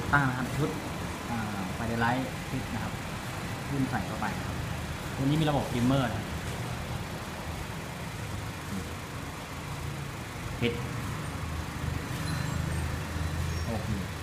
ตั้งนะครับชุดไฟเดลไลท์ฟิตนะครับรุ่นใส่เข้าไปนะครับตัวนี้มีระบบดิมเมอร์นะฟิตโอเค